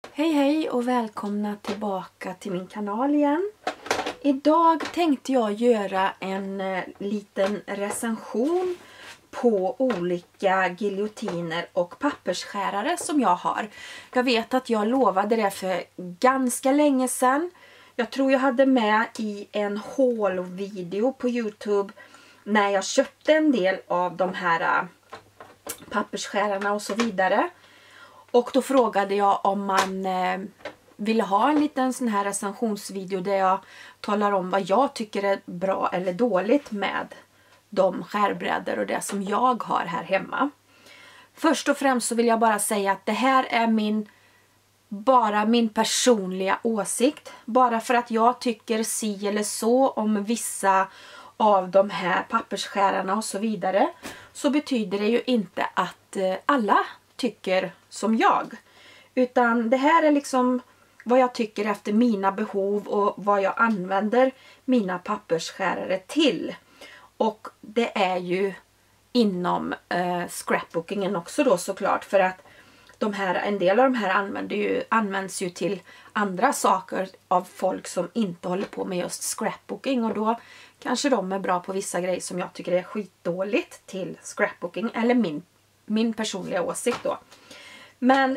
Hej hej och välkomna tillbaka till min kanal igen. Idag tänkte jag göra en liten recension på olika giljotiner och pappersskärare som jag har. Jag vet att jag lovade det för ganska länge sedan. Jag tror jag hade med i en haul-video på Youtube när jag köpte en del av de här pappersskärarna och så vidare. Och då frågade jag om man ville ha en liten sån här recensionsvideo där jag talar om vad jag tycker är bra eller dåligt med de skärbrädor och det som jag har här hemma. Först och främst så vill jag bara säga att det här är bara min personliga åsikt. Bara för att jag tycker si eller så om vissa av de här pappersskärarna och så vidare, så betyder det ju inte att alla tycker som jag. Utan det här är liksom vad jag tycker efter mina behov och vad jag använder mina pappersskärare till. Och det är ju inom scrapbookingen också då såklart, för att en del av de här används ju till andra saker av folk som inte håller på med just scrapbooking, och då kanske de är bra på vissa grejer som jag tycker är skitdåligt till scrapbooking, eller min personliga åsikt då. Men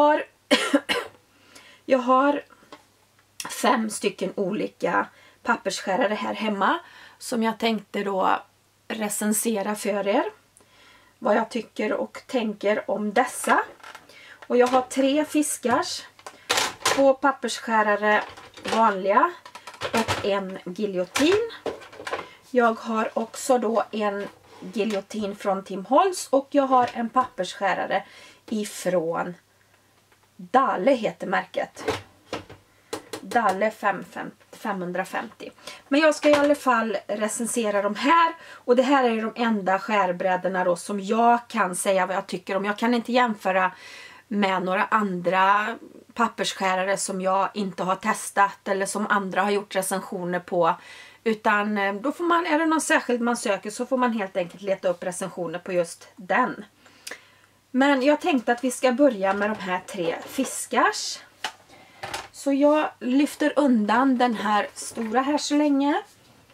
jag har 5 stycken olika pappersskärare här hemma som jag tänkte då recensera för er. Vad jag tycker och tänker om dessa. Och jag har 3 fiskars, 2 pappersskärare vanliga och en giljotin. Jag har också då en giljotin från Tim Holtz och jag har en pappersskärare ifrån Dalle heter märket. Dalle 550. Men jag ska i alla fall recensera de här, och det här är de enda skärbrädorna då som jag kan säga vad jag tycker om. Jag kan inte jämföra med några andra pappersskärare som jag inte har testat eller som andra har gjort recensioner på. Utan då får man, är det någon särskild man söker, så får man helt enkelt leta upp recensioner på just den. Men jag tänkte att vi ska börja med de här 3 fiskars. Så jag lyfter undan den här stora här så länge.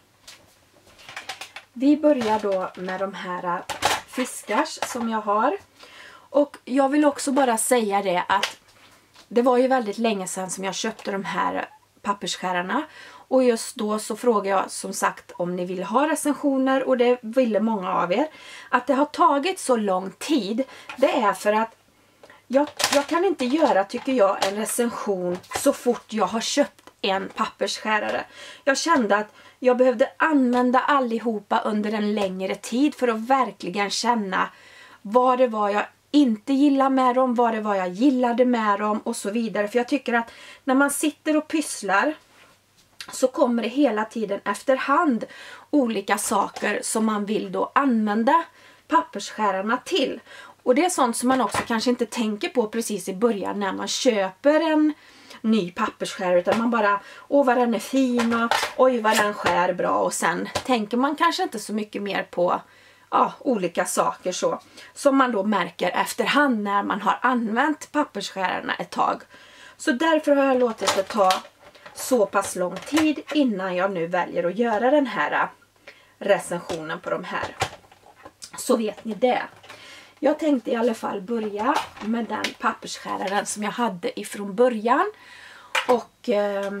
Vi börjar då med de här fiskars som jag har. Och jag vill också bara säga det att det var ju väldigt länge sedan som jag köpte de här pappersskärarna. Och just då så frågade jag som sagt om ni vill ha recensioner, och det ville många av er. Att det har tagit så lång tid, det är för att jag kan inte göra, tycker jag, en recension så fort jag har köpt en pappersskärare. Jag kände att jag behövde använda allihopa under en längre tid för att verkligen känna vad det var jag inte gillade med dem, vad det var jag gillade med dem och så vidare. För jag tycker att när man sitter och pysslar så kommer det hela tiden efterhand olika saker som man vill då använda pappersskärarna till. Och det är sånt som man också kanske inte tänker på precis i början när man köper en ny pappersskärare, utan man bara, åh vad den är fin och oj vad den skär bra, och sen tänker man kanske inte så mycket mer på olika saker så som man då märker efterhand när man har använt pappersskärarna ett tag. Så därför har jag låtit det ta så pass lång tid innan jag nu väljer att göra den här recensionen på de här. Så vet ni det. Jag tänkte i alla fall börja med den pappersskäraren som jag hade ifrån början. Och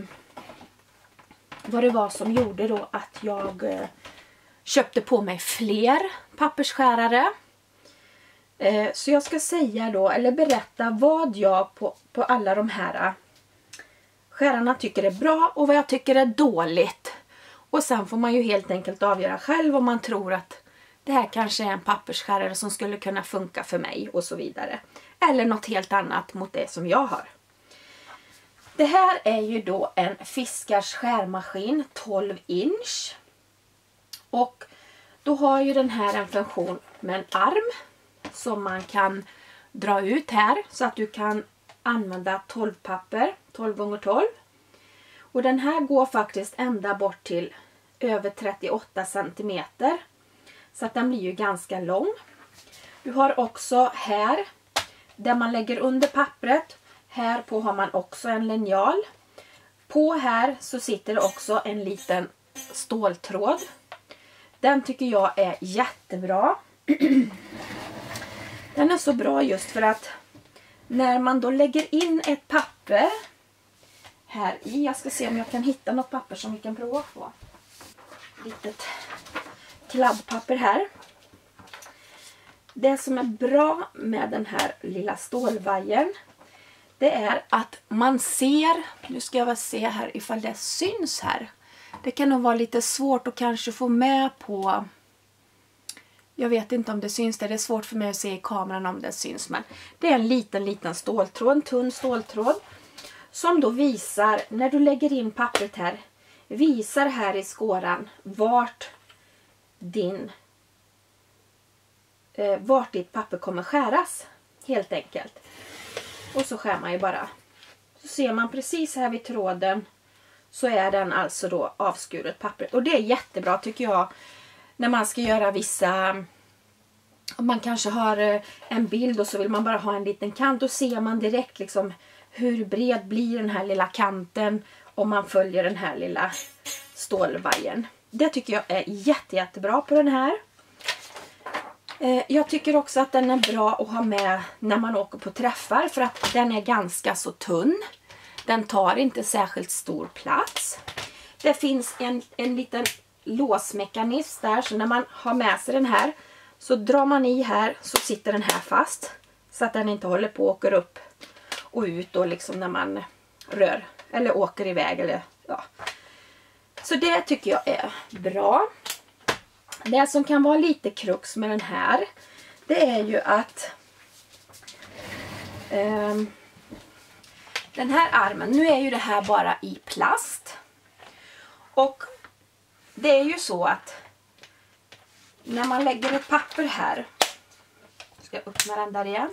vad det var som gjorde då att jag köpte på mig fler pappersskärare. Så jag ska säga då, eller berätta vad jag på alla de här skärarna tycker är bra och vad jag tycker är dåligt. Och sen får man ju helt enkelt avgöra själv om man tror att det här kanske är en pappersskärare som skulle kunna funka för mig och så vidare. Eller något helt annat mot det som jag har. Det här är ju då en fiskars skärmaskin 12 inch. Och då har ju den här en funktion med en arm som man kan dra ut här så att du kan använda 12 papper, 12 x 12. Och den här går faktiskt ända bort till över 38 cm. Så att den blir ju ganska lång. Du har också här, där man lägger under pappret, Här på har man också en linjal. På här så sitter det också en liten ståltråd. Den tycker jag är jättebra. Den är så bra just för att när man då lägger in ett papper här i. Jag ska se om jag kan hitta något papper som vi kan prova på. Litet kladdpapper här. Det som är bra med den här lilla stålvajern, det är att man ser, nu ska jag väl se här ifall det syns här. Det kan nog vara lite svårt att kanske få med på, jag vet inte om det syns, det är svårt för mig att se i kameran om det syns, men det är en liten ståltråd, en tunn ståltråd som då visar, när du lägger in pappret här, visar här i skåran vart ditt papper kommer skäras, helt enkelt. Och så skär man ju bara. Så ser man precis här vid tråden, så är den alltså då avskuret pappret. Och det är jättebra tycker jag, när man ska göra vissa, om man kanske har en bild och så vill man bara ha en liten kant, då ser man direkt liksom hur bred blir den här lilla kanten om man följer den här lilla stålvajern. Det tycker jag är jättebra på den här. Jag tycker också att den är bra att ha med när man åker på träffar, för att den är ganska så tunn. Den tar inte särskilt stor plats. Det finns en liten låsmekanism där, så när man har med sig den här så drar man i här, så sitter den här fast. Så att den inte håller på och åker upp och ut då liksom när man rör eller åker iväg. Eller, ja. Så det tycker jag är bra. Det som kan vara lite krux med den här, det är ju att den här armen, nu är ju det här bara i plast. Och det är ju så att när man lägger ett papper här, ska jag öppna den där igen.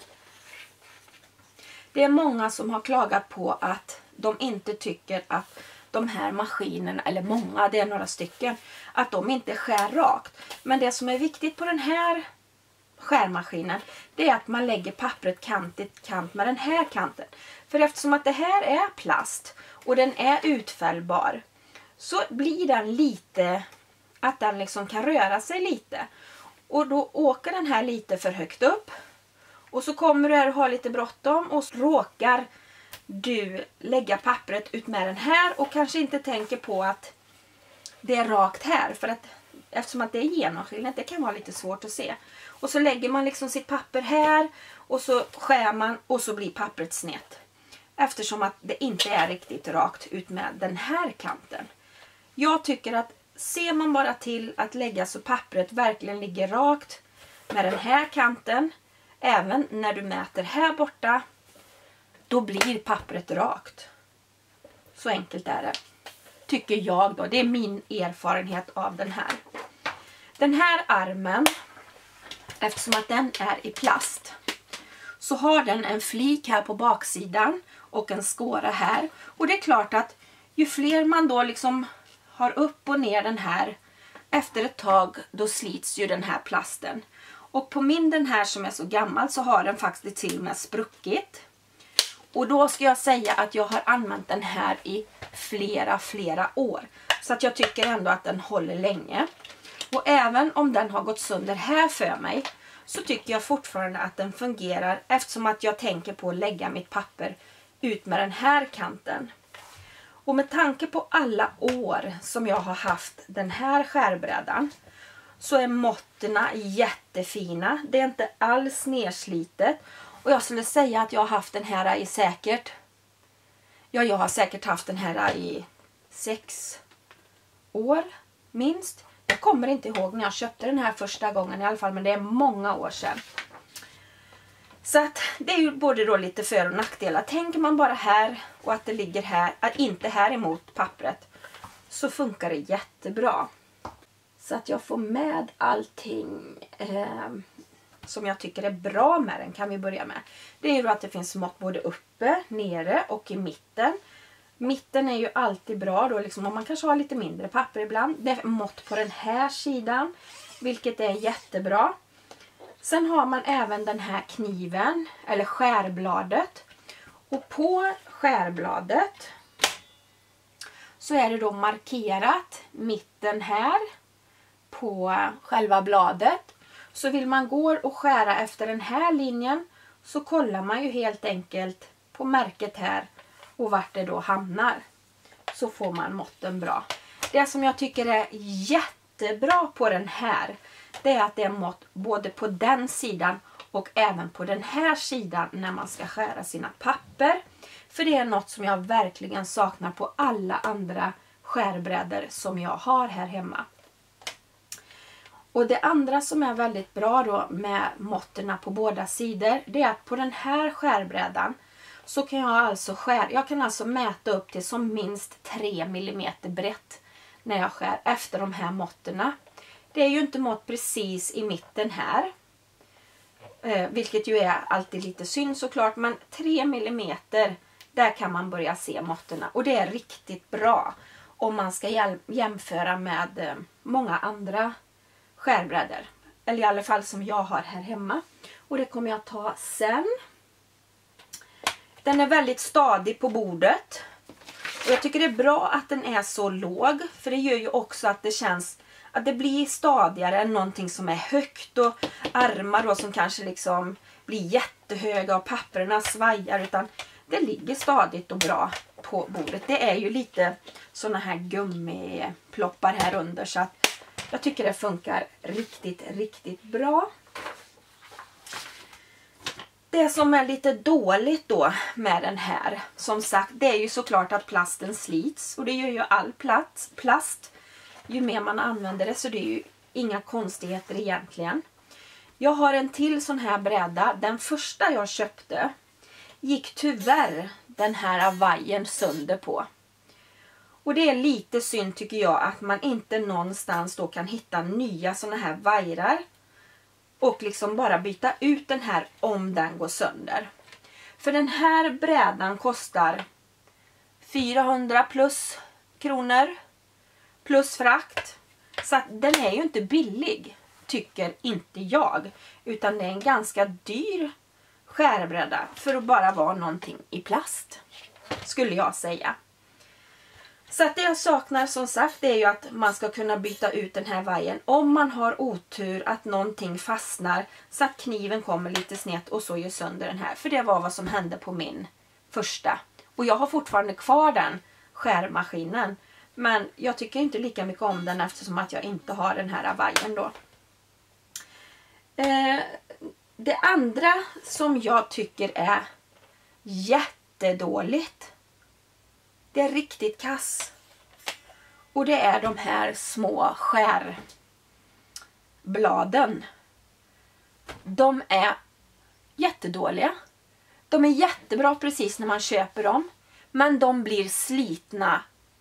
Det är många som har klagat på att de inte tycker att de här maskinerna, eller många, det är några stycken, att de inte skär rakt. Men det som är viktigt på den här skärmaskinen, det är att man lägger pappret kant i kant med den här kanten. För eftersom att det här är plast och den är utfällbar, så blir den lite, att den liksom kan röra sig lite. Och då åker den här lite för högt upp. Och så kommer du här och har lite bråttom och så råkar du lägga pappret ut med den här och kanske inte tänker på att det är rakt här. För att eftersom att det är genomskinligt, det kan vara lite svårt att se. Och så lägger man liksom sitt papper här och så skär man och så blir pappret snett. Eftersom att det inte är riktigt rakt ut med den här kanten. Jag tycker att ser man bara till att lägga så pappret verkligen ligger rakt med den här kanten, även när du mäter här borta, då blir pappret rakt. Så enkelt är det. Tycker jag då. Det är min erfarenhet av den här. Den här armen, eftersom att den är i plast, så har den en flik här på baksidan och en skåra här. Och det är klart att ju fler man då liksom har upp och ner den här, efter ett tag då slits ju den här plasten. Och på min den här som är så gammal så har den faktiskt till och med spruckit. Och då ska jag säga att jag har använt den här i flera år. Så att jag tycker ändå att den håller länge. Och även om den har gått sönder här för mig, så tycker jag fortfarande att den fungerar, eftersom att jag tänker på att lägga mitt papper ut med den här kanten. Och med tanke på alla år som jag har haft den här skärbrädan, så är måtterna jättefina. Det är inte alls nedslitet. Och jag skulle säga att jag har haft den här i säkert, ja, jag har säkert haft den här i 6 år minst. Jag kommer inte ihåg när jag köpte den här första gången i alla fall, men det är många år sedan. Så att det är ju både då lite för- och nackdelar. Tänker man bara här och att det ligger här, inte här emot pappret, så funkar det jättebra. Så att jag får med allting som jag tycker är bra med den, kan vi börja med. Det är ju då att det finns mått både uppe, nere och i mitten. Mitten är ju alltid bra då, liksom om man kanske har lite mindre papper ibland. Det är mått på den här sidan, vilket är jättebra. Sen har man även den här kniven, eller skärbladet. Och på skärbladet så är det då markerat mitten här på själva bladet. Så vill man gå och skära efter den här linjen så kollar man ju helt enkelt på märket här och vart det då hamnar. Så får man måtten bra. Det som jag tycker är jättebra på den här, det är att det är mått både på den sidan och även på den här sidan när man ska skära sina papper. För det är något som jag verkligen saknar på alla andra skärbrädor som jag har här hemma. Och det andra som är väldigt bra då med måtterna på båda sidor, det är att på den här skärbrädan så kan jag alltså mäta upp till som minst 3 mm brett när jag skär efter de här måtterna. Det är ju inte mått precis i mitten här, vilket ju är alltid lite synd såklart, men 3 mm där kan man börja se måtterna och det är riktigt bra om man ska jämföra med många andra skärbrädor, eller i alla fall som jag har här hemma, och det kommer jag ta sen. Den är väldigt stadig på bordet och jag tycker det är bra att den är så låg, för det gör ju också att det känns att det blir stadigare än någonting som är högt och armar då som kanske liksom blir jättehöga och papperna svajar, utan det ligger stadigt och bra på bordet. Det är ju lite såna här gummiploppar här under, så att jag tycker det funkar riktigt bra. Det som är lite dåligt då med den här, som sagt, det är ju såklart att plasten slits. Och det gör ju all plast ju mer man använder det, så det är ju inga konstigheter egentligen. Jag har en till sån här bräda. Den första jag köpte gick tyvärr den här vajern sönder på. Och det är lite synd tycker jag att man inte någonstans då kan hitta nya såna här vajrar och liksom bara byta ut den här om den går sönder. För den här brädan kostar 400 plus kronor plus frakt. Så att den är ju inte billig, tycker inte jag, utan det är en ganska dyr skärbräda för att bara vara någonting i plast, skulle jag säga. Så att det jag saknar som sagt, det är ju att man ska kunna byta ut den här vajern om man har otur att någonting fastnar så att kniven kommer lite snett och så gör sönder den här. För det var vad som hände på min första. Och jag har fortfarande kvar den skärmaskinen, men jag tycker inte lika mycket om den eftersom att jag inte har den här vajern då. Det andra som jag tycker är jättedåligt, det är riktigt kass. Och det är de här små skärbladen. De är jättedåliga. De är jättebra precis när man köper dem. Men de blir slitna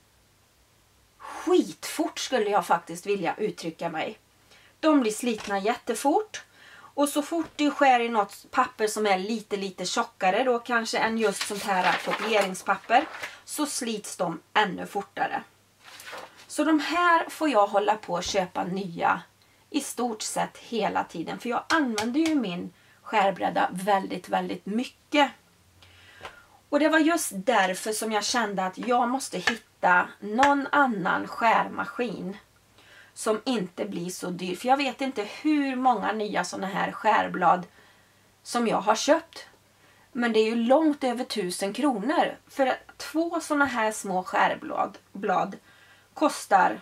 skitfort, skulle jag faktiskt vilja uttrycka mig. De blir slitna jättefort. Och så fort du skär i något papper som är lite tjockare då kanske än just sånt här kopieringspapper, så slits de ännu fortare. Så de här får jag hålla på att köpa nya i stort sett hela tiden. För jag använder ju min skärbräda väldigt mycket. Och det var just därför som jag kände att jag måste hitta någon annan skärmaskin som inte blir så dyr. För jag vet inte hur många nya såna här skärblad som jag har köpt. Men det är ju långt över 1000 kronor. För 2 såna här små skärblad kostar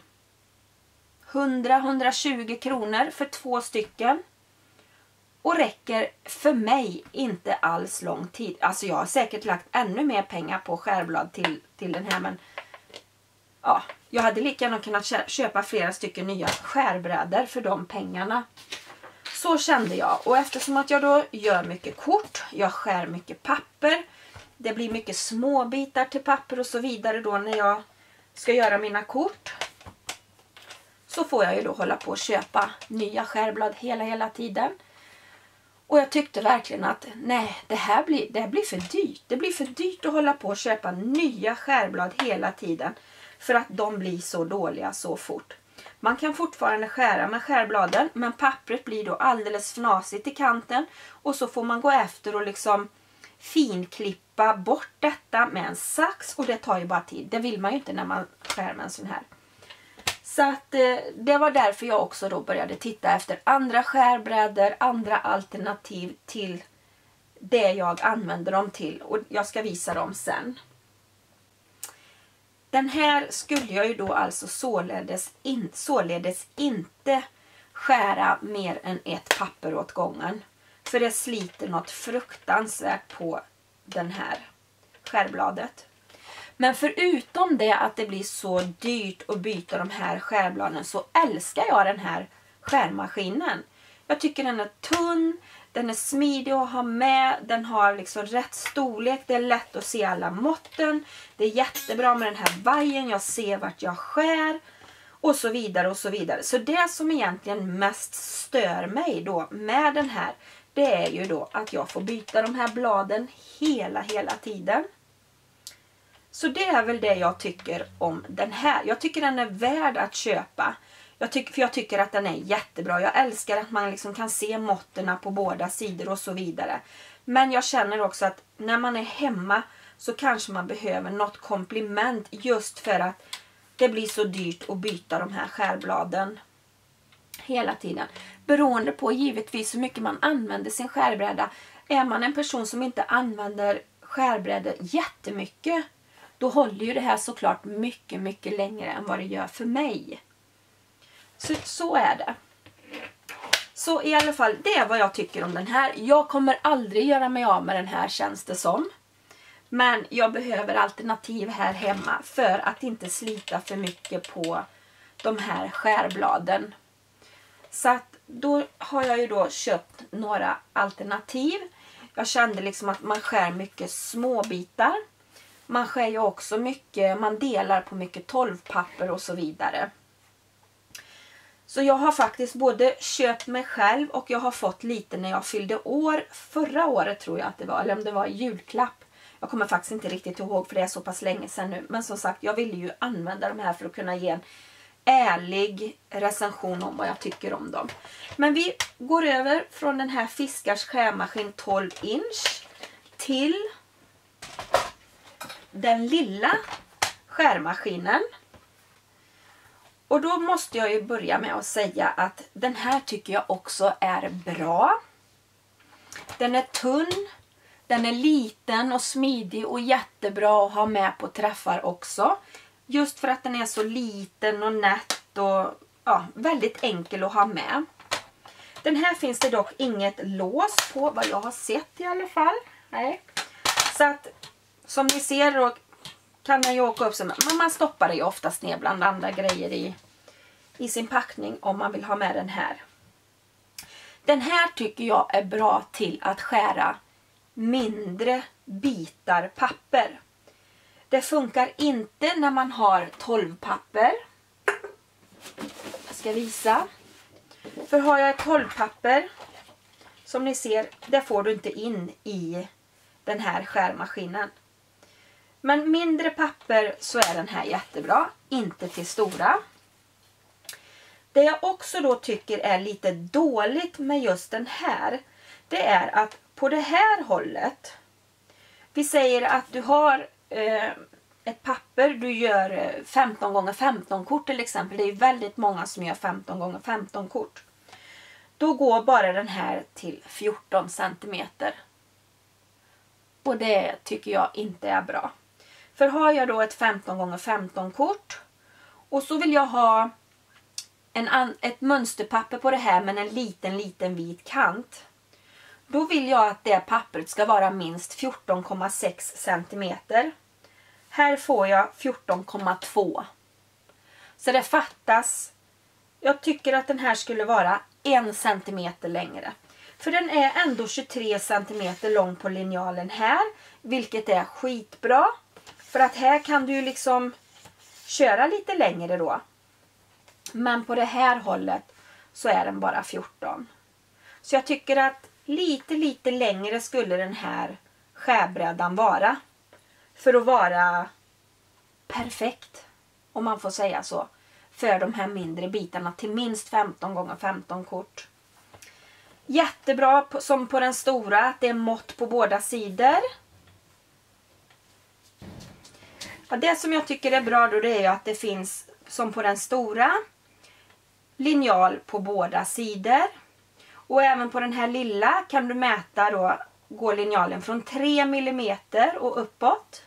100-120 kronor för 2 stycken. Och räcker för mig inte alls lång tid. Alltså jag har säkert lagt ännu mer pengar på skärblad till den här. Men ja, jag hade lika gärna kunnat köpa flera stycken nya skärbrädor för de pengarna. Så kände jag. Och eftersom att jag då gör mycket kort, jag skär mycket papper. Det blir mycket små bitar till papper och så vidare då när jag ska göra mina kort. Så får jag ju då hålla på att köpa nya skärblad hela tiden. Och jag tyckte verkligen att nej, det blir för dyrt. Det blir för dyrt att hålla på att köpa nya skärblad hela tiden. För att de blir så dåliga så fort. Man kan fortfarande skära med skärbladen, men pappret blir då alldeles fnasigt i kanten. Och så får man gå efter och liksom finklippa bort detta med en sax, och det tar ju bara tid. Det vill man ju inte när man skär med en sån här. Så att det var därför jag också då började titta efter andra skärbrädor, andra alternativ till det jag använder dem till, och jag ska visa dem sen. Den här skulle jag ju då alltså således inte skära mer än ett papper åt gången. För det sliter något fruktansvärt på den här skärbladet. Men förutom det att det blir så dyrt att byta de här skärbladen, så älskar jag den här skärmaskinen. Jag tycker den är tunn, den är smidig att ha med, den har liksom rätt storlek, det är lätt att se alla måtten. Det är jättebra med den här vajern, jag ser vart jag skär och så vidare och så vidare. Så det som egentligen mest stör mig då med den här, det är ju då att jag får byta de här bladen hela tiden. Så det är väl det jag tycker om den här. Jag tycker den är värd att köpa. För jag tycker att den är jättebra. Jag älskar att man liksom kan se måtten på båda sidor och så vidare. Men jag känner också att när man är hemma så kanske man behöver något komplement, just för att det blir så dyrt att byta de här skärbladen hela tiden. Beroende på givetvis hur mycket man använder sin skärbräda. Är man en person som inte använder skärbrädor jättemycket, då håller ju det här såklart mycket längre än vad det gör för mig. Så är det. Så i alla fall, det är vad jag tycker om den här. Jag kommer aldrig göra mig av med den här, känns det som. Men jag behöver alternativ här hemma för att inte slita för mycket på de här skärbladen. Så att då har jag ju då köpt några alternativ. Jag kände liksom att man skär mycket små bitar. Man skär ju också mycket, man delar på mycket 12-papper och så vidare. Så jag har faktiskt både köpt mig själv och jag har fått lite när jag fyllde år. Förra året tror jag att det var, eller om det var julklapp. Jag kommer faktiskt inte riktigt ihåg för det är så pass länge sedan nu. Men som sagt, jag ville ju använda de här för att kunna ge en ärlig recension om vad jag tycker om dem. Men vi går över från den här Fiskars skärmaskin 12 inch till den lilla skärmaskinen. Och då måste jag ju börja med att säga att den här tycker jag också är bra. Den är tunn, den är liten och smidig och jättebra att ha med på träffar också. Just för att den är så liten och nätt och ja, väldigt enkel att ha med. Den här finns det dock inget lås på, vad jag har sett i alla fall. Nej. Så att som ni ser då kan den ju åka upp, men man stoppar det ju oftast ner bland andra grejer i sin packning om man vill ha med den här. Den här tycker jag är bra till att skära mindre bitar papper. Det funkar inte när man har 12-papper. Jag ska visa. För har jag ett 12-papper, som ni ser, det får du inte in i den här skärmaskinen. Men mindre papper så är den här jättebra, inte till stora. Det jag också då tycker är lite dåligt med just den här, det är att på det här hållet, vi säger att du har ett papper, du gör 15 x 15 kort till exempel. Det är väldigt många som gör 15 x 15 kort. Då går bara den här till 14 cm. Och det tycker jag inte är bra. För har jag då ett 15 x 15 kort och så vill jag ha ett mönsterpapper på det här med en liten vit kant. Då vill jag att det pappret ska vara minst 14,6 cm. Här får jag 14,2. Så det fattas. Jag tycker att den här skulle vara 1 cm längre. För den är ändå 23 cm lång på linjalen här. Vilket är skitbra. För att här kan du ju liksom köra lite längre då. Men på det här hållet så är den bara 14. Så jag tycker att lite längre skulle den här skärbrädan vara. För att vara perfekt, om man får säga så. För de här mindre bitarna till minst 15 x 15 kort. Jättebra som på den stora, att det är mått på båda sidor. Ja, det som jag tycker är bra då, det är ju att det finns som på den stora linjal på båda sidor. Och även på den här lilla kan du mäta då, går linjalen från 3 mm och uppåt.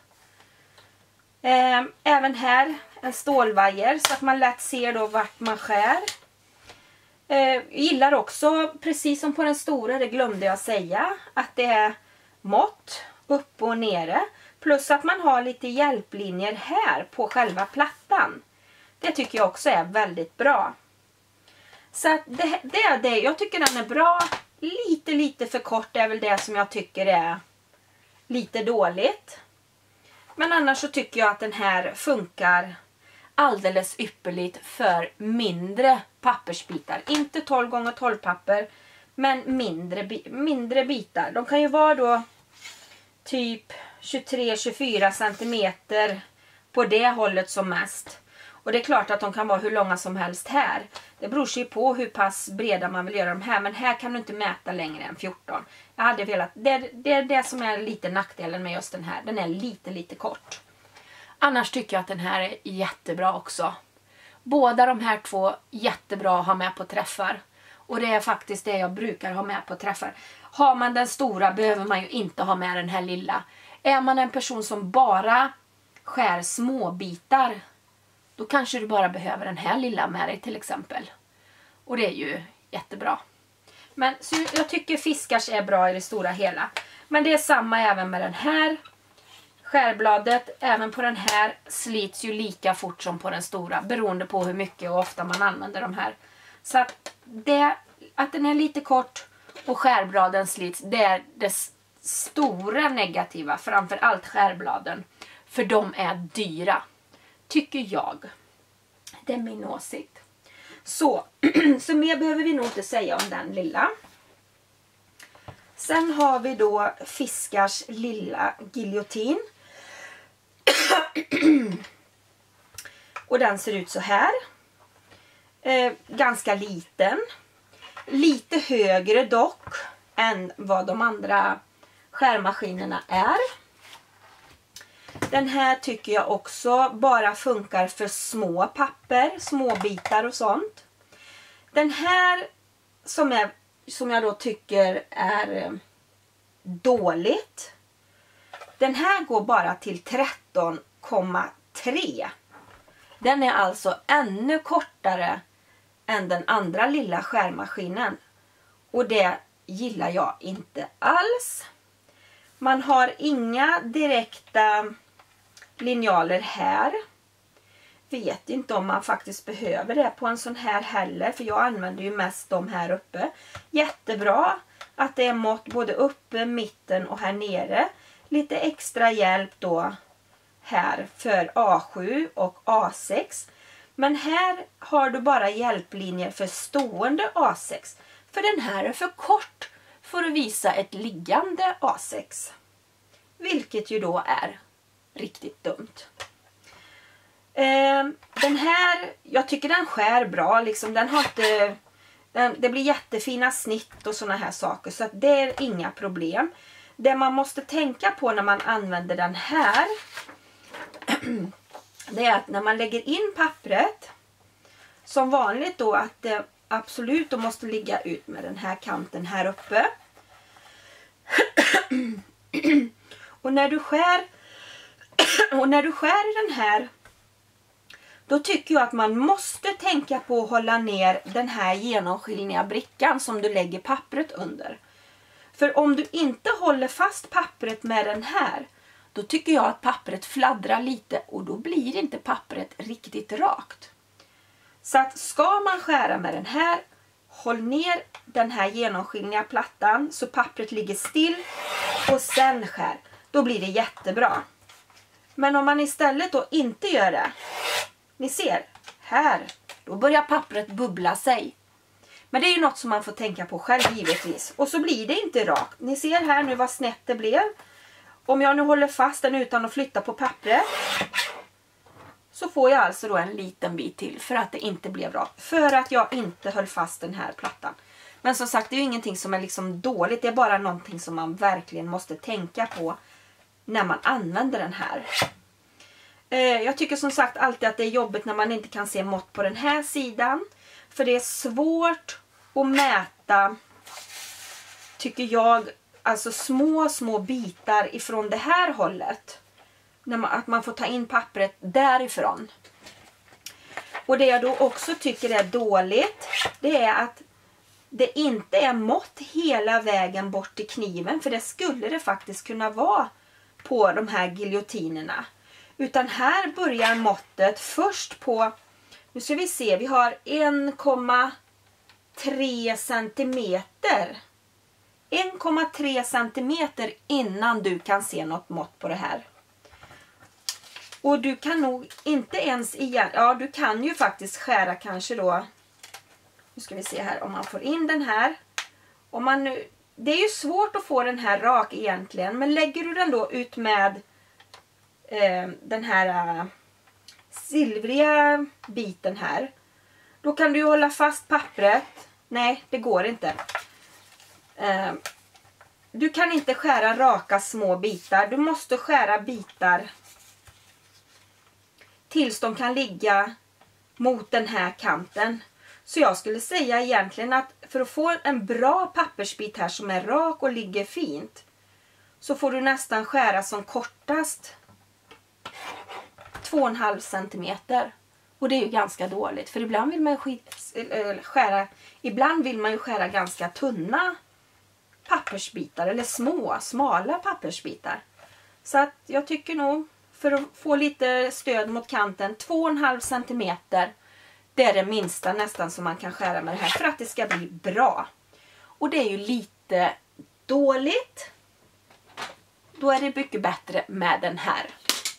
Även här en stålvajer så att man lätt ser då vart man skär. Jag gillar också, precis som på den stora, det glömde jag säga, att det är mått upp och nere. Plus att man har lite hjälplinjer här på själva plattan. Det tycker jag också är väldigt bra. Så att det är det. Jag tycker den är bra. Lite för kort är väl det som jag tycker är lite dåligt. Men annars så tycker jag att den här funkar alldeles ypperligt för mindre pappersbitar. Inte 12x12 papper, men mindre bitar. De kan ju vara då typ 23-24 cm på det hållet som mest. Och det är klart att de kan vara hur långa som helst här. Det beror sig på hur pass breda man vill göra dem här. Men här kan du inte mäta längre än 14. Jag hade velat, det är det som är lite nackdelen med just den här. Den är lite kort. Annars tycker jag att den här är jättebra också. Båda de här två jättebra att ha med på träffar. Och det är faktiskt det jag brukar ha med på träffar. Har man den stora behöver man ju inte ha med den här lilla. Är man en person som bara skär små bitar, då kanske du bara behöver den här lilla med dig till exempel. Och det är ju jättebra. Men så jag tycker fiskars är bra i det stora hela. Men det är samma även med den här. Skärbladet även på den här slits ju lika fort som på den stora. Beroende på hur mycket och ofta man använder de här. Så att den är lite kort och skärbladen slits, det är det stora negativa. Framför allt skärbladen. För de är dyra. Tycker jag. Det är min åsikt. Så mer behöver vi nog inte säga om den lilla. Sen har vi då fiskars lilla giljotin. Och den ser ut så här. Ganska liten. Lite högre dock än vad de andra skärmaskinerna är. Den här tycker jag också bara funkar för små papper, små bitar och sånt. Den här som jag då tycker är dåligt. Den här går bara till 13,3. Den är alltså ännu kortare än den andra lilla skärmaskinen. Och det gillar jag inte alls. Man har inga direkta linjaler här. Vet inte om man faktiskt behöver det på en sån här heller. För jag använder ju mest de här uppe. Jättebra att det är mått både uppe, mitten och här nere. Lite extra hjälp då här för A7 och A6. Men här har du bara hjälplinjer för stående A6. För den här är för kort för att visa ett liggande A6. Vilket ju då är riktigt dumt. Den här, jag tycker den skär bra. Liksom, den har inte, det blir jättefina snitt och såna här saker. Så att det är inga problem. Det man måste tänka på när man använder den här. Det är att när man lägger in pappret. Som vanligt då att det absolut då måste ligga ut med den här kanten här uppe. Och när du skär i den här, då tycker jag att man måste tänka på att hålla ner den här genomskinliga brickan som du lägger pappret under. För om du inte håller fast pappret med den här, då tycker jag att pappret fladdrar lite och då blir inte pappret riktigt rakt. Så att ska man skära med den här, håll ner den här genomskinliga plattan så pappret ligger still och sen skär. Då blir det jättebra. Men om man istället då inte gör det. Ni ser, här, då börjar pappret bubbla sig. Men det är ju något som man får tänka på själv givetvis. Och så blir det inte rakt. Ni ser här nu vad snett det blev. Om jag nu håller fast den utan att flytta på pappret. Så får jag alltså då en liten bit till för att det inte blev rakt. För att jag inte höll fast den här plattan. Men som sagt, det är ju ingenting som är liksom dåligt. Det är bara någonting som man verkligen måste tänka på när man använder den här. Jag tycker som sagt alltid att det är jobbigt när man inte kan se mått på den här sidan. För det är svårt att mäta, tycker jag, alltså små bitar ifrån det här hållet. Att man får ta in pappret därifrån. Och det jag då också tycker är dåligt, det är att det inte är mått hela vägen bort till kniven. För det skulle det faktiskt kunna vara på de här giljotinerna. Utan här börjar måttet först på, nu ska vi se, vi har 1,3 centimeter. 1,3 centimeter innan du kan se något mått på det här. Och du kan nog inte ens igen, ja du kan ju faktiskt skära kanske då, nu ska vi se här om man får in den här. Om man nu, det är ju svårt att få den här rak egentligen, men lägger du den då ut med den här silvriga biten här, då kan du hålla fast pappret. Nej, det går inte. Du kan inte skära raka små bitar. Du måste skära bitar tills de kan ligga mot den här kanten. Så jag skulle säga egentligen att för att få en bra pappersbit här som är rak och ligger fint, så får du nästan skära som kortast 2,5 centimeter. Och det är ju ganska dåligt. För ibland vill man ju skära ganska tunna pappersbitar. Eller smala pappersbitar. Så att jag tycker nog, för att få lite stöd mot kanten, 2,5 centimeter. Det är det minsta nästan som man kan skära med det här. För att det ska bli bra. Och det är ju lite dåligt. Då är det mycket bättre med den här.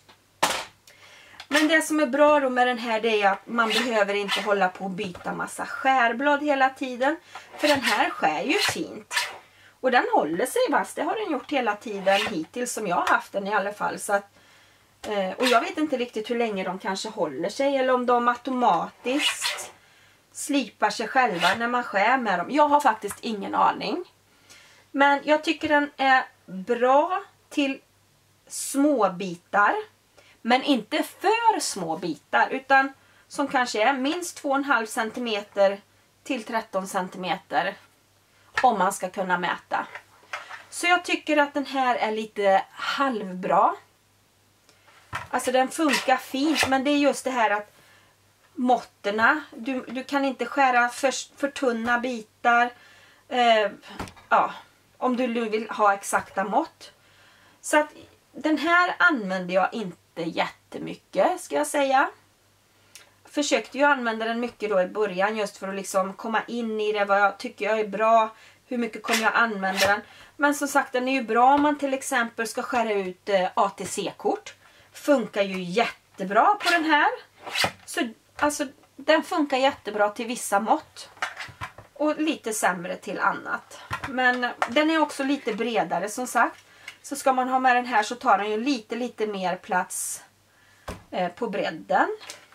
Men det som är bra då med den här, det är att man behöver inte hålla på och byta massa skärblad hela tiden. För den här skär ju fint. Och den håller sig fast. Det har den gjort hela tiden hittills som jag har haft den i alla fall. Så att, och jag vet inte riktigt hur länge de kanske håller sig. Eller om de automatiskt slipar sig själva när man skär med dem. Jag har faktiskt ingen aning. Men jag tycker den är bra till små bitar. Men inte för små bitar, utan som kanske är minst 2,5 centimeter till 13 centimeter om man ska kunna mäta. Så jag tycker att den här är lite halvbra. Alltså den funkar fint, men det är just det här att måtterna, du kan inte skära för tunna bitar. Ja, om du vill ha exakta mått. Så att den här använder jag inte jättemycket, ska jag säga. Jag försökte ju använda den mycket då i början just för att liksom komma in i det, vad jag tycker jag är bra, hur mycket kommer jag använda den. Men som sagt, den är ju bra om man till exempel ska skära ut ATC-kort. Funkar ju jättebra på den här. Så alltså den funkar jättebra till vissa mått och lite sämre till annat. Men den är också lite bredare som sagt. Så ska man ha med den här så tar den ju lite mer plats på bredden.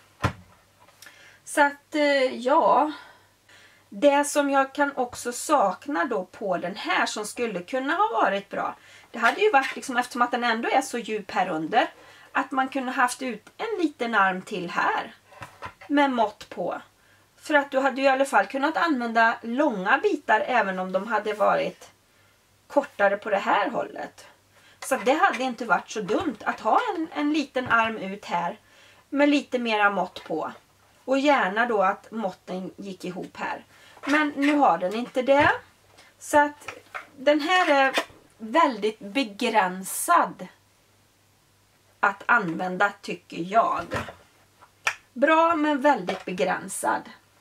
Så att ja, det som jag kan också sakna då på den här som skulle kunna ha varit bra. Det hade ju varit liksom, eftersom att den ändå är så djup här under, att man kunde haft ut en liten arm till här med mått på. För att du hade ju i alla fall kunnat använda långa bitar även om de hade varit kortare på det här hållet. Så det hade inte varit så dumt att ha en liten arm ut här med lite mera mått på. Och gärna då att måtten gick ihop här. Men nu har den inte det. Så att den här är väldigt begränsad att använda, tycker jag. Bra men väldigt begränsad.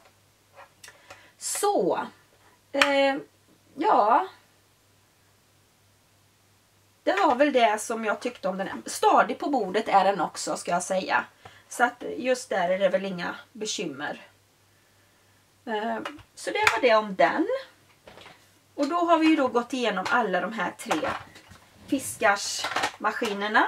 Så, ja. Det var väl det som jag tyckte om den här. Stadig på bordet är den också, ska jag säga. Så att just där är det väl inga bekymmer. Så det var det om den. Och då har vi ju då gått igenom alla de här 3 fiskarsmaskinerna.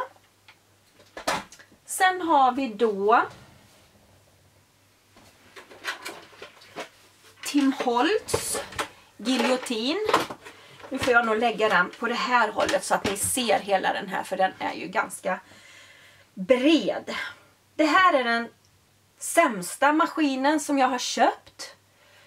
Sen har vi då Tim Holtz giljotin. Nu får jag nog lägga den på det här hållet så att ni ser hela den här, för den är ju ganska bred. Det här är den sämsta maskinen som jag har köpt.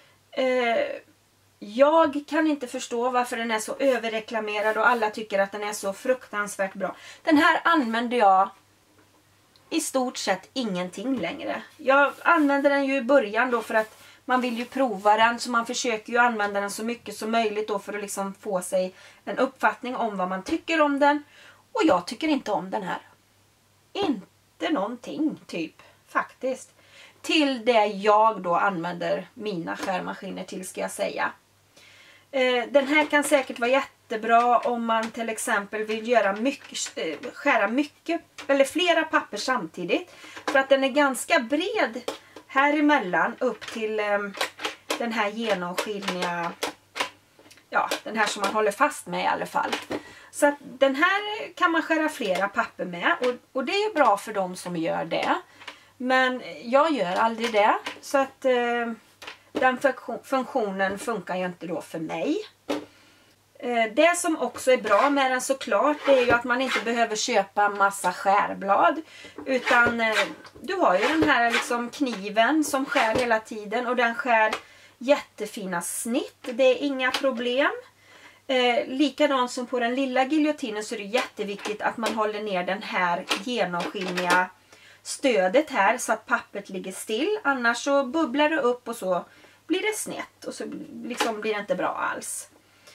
Jag kan inte förstå varför den är så överreklamerad och alla tycker att den är så fruktansvärt bra. Den här använder jag i stort sett ingenting längre. Jag använde den ju i början då för att man vill ju prova den, så man försöker ju använda den så mycket som möjligt då för att liksom få sig en uppfattning om vad man tycker om den. Och jag tycker inte om den här. Inte någonting typ, faktiskt. Till det jag då använder mina skärmaskiner till, ska jag säga. Den här kan säkert vara jättebra om man till exempel vill göra skära mycket eller flera papper samtidigt. För att den är ganska bred här emellan upp till den här genomskinliga, ja, den här som man håller fast med i alla fall. Så att den här kan man skära flera papper med, och det är bra för de som gör det. Men jag gör aldrig det, så att den funktionen funkar ju inte då för mig. Det som också är bra med den såklart, det är ju att man inte behöver köpa massa skärblad. Utan du har ju den här liksom kniven som skär hela tiden, och den skär jättefina snitt. Det är inga problem. Likadant som på den lilla giljotinen så är det jätteviktigt att man håller ner den här genomskinliga stödet här så att pappret ligger still. Annars så bubblar det upp och så blir det snett och så liksom blir det inte bra alls.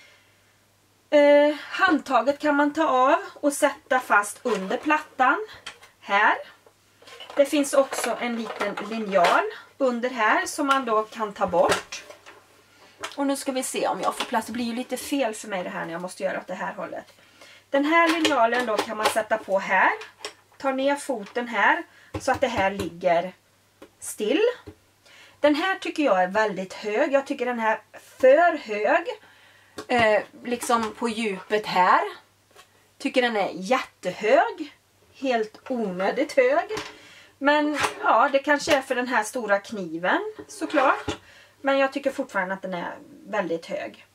Handtaget kan man ta av och sätta fast under plattan här. Det finns också en liten linjal under här som man då kan ta bort. Och nu ska vi se om jag får plats. Det blir ju lite fel för mig det här när jag måste göra åt det här hållet. Den här linjalen då kan man sätta på här. Ta ner foten här så att det här ligger still. Den här tycker jag är väldigt hög. Jag tycker den här är för hög. Liksom på djupet här. Tycker den är jättehög. Helt onödigt hög. Men ja, det kanske är för den här stora kniven såklart. Men jag tycker fortfarande att den är väldigt hög.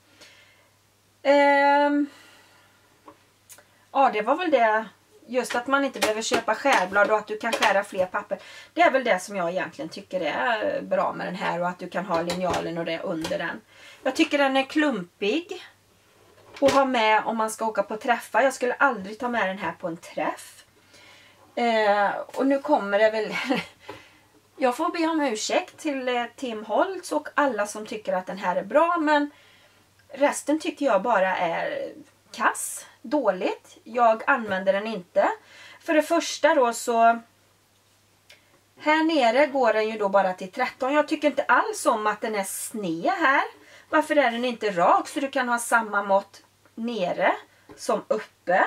Ja, det var väl det. Just att man inte behöver köpa skärblad och att du kan skära fler papper. Det är väl det som jag egentligen tycker är bra med den här. Och att du kan ha linjalen och det under den. Jag tycker den är klumpig att ha med om man ska åka på träffar. Jag skulle aldrig ta med den här på en träff. Och nu kommer det väl... Jag får be om ursäkt till Tim Holtz och alla som tycker att den här är bra. Men resten tycker jag bara är kass, dåligt. Jag använder den inte. För det första då så... Här nere går den ju då bara till 13. Jag tycker inte alls om att den är sned här. Varför är den inte rak så du kan ha samma mått nere som uppe?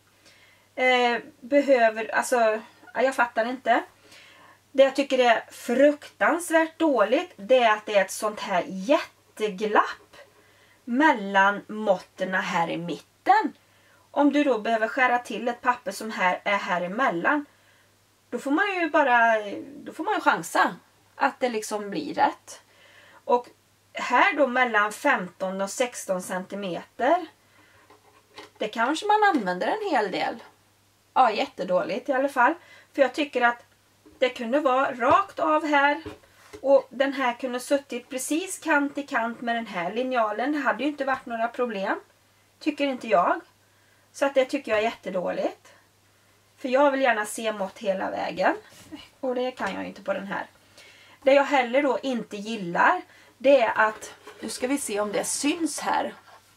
Alltså, jag fattar inte. Det jag tycker är fruktansvärt dåligt, det är att det är ett sånt här jätteglapp mellan måtterna här i mitten. Om du då behöver skära till ett papper som är här emellan, då får man ju chansa att det liksom blir rätt. Och här då mellan 15 och 16 centimeter, det kanske man använder en hel del. Ja, jättedåligt i alla fall. För jag tycker att det kunde vara rakt av här. Och den här kunde suttit precis kant i kant med den här linjalen. Det hade ju inte varit några problem. Tycker inte jag. Så att det tycker jag är jättedåligt. För jag vill gärna se mått hela vägen. Och det kan jag inte på den här. Det jag heller då inte gillar, det är att... Nu ska vi se om det syns här.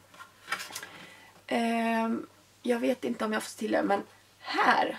Jag vet inte om jag får till det, men här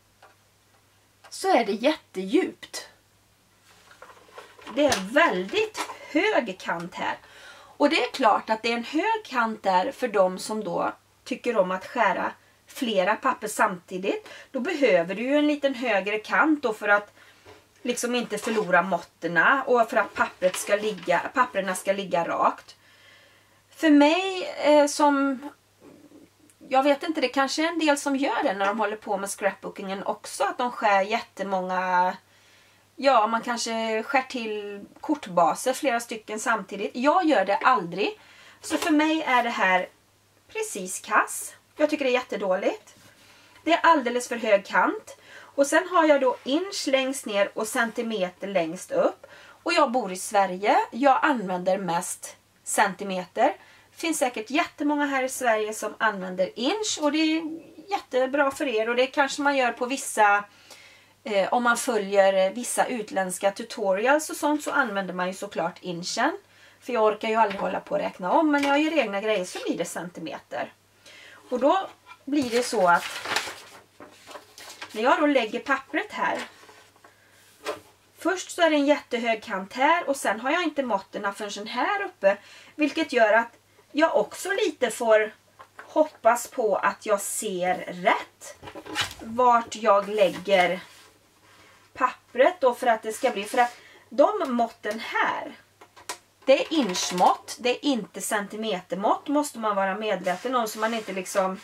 så är det jättedjupt. Det är väldigt hög kant här. Och det är klart att det är en hög kant där för de som då tycker om att skära flera papper samtidigt. Då behöver du ju en liten högre kant då för att liksom inte förlora måtterna och för att papperna ska ligga rakt. För mig som... Jag vet inte, det kanske är en del som gör det när de håller på med scrapbookingen också. Att de skär jättemånga... Ja, man kanske skär till kortbaser flera stycken samtidigt. Jag gör det aldrig. Så för mig är det här precis kass. Jag tycker det är jättedåligt. Det är alldeles för hög kant. Och sen har jag då inch längst ner och centimeter längst upp. Och jag bor i Sverige. Jag använder mest centimeter. Det finns säkert jättemånga här i Sverige som använder inch. Och det är jättebra för er. Och det kanske man gör på vissa... om man följer vissa utländska tutorials och sånt så använder man ju såklart inchen. För jag orkar ju aldrig hålla på att räkna om. Men när jag gör egna grejer så blir det centimeter. Och då blir det så att när jag då lägger pappret här. Först så är det en jättehög kant här och sen har jag inte måtten förrän här uppe. Vilket gör att jag också lite får hoppas på att jag ser rätt. Vart jag lägger pappret då för att det ska bli. För att de måtten här. Det är inchmått. Det är inte centimetermått. Måste man vara medveten om så man inte liksom